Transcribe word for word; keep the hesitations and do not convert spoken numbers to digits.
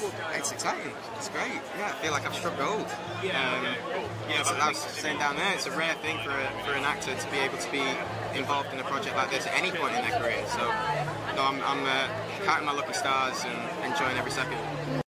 It's exciting. It's great. Yeah, I feel like I've struck gold. Um, yeah, so I was saying down there, it's a rare thing for a, for an actor to be able to be involved in a project like this at any point in their career. So, no, I'm, I'm uh, counting my lucky stars and enjoying every second.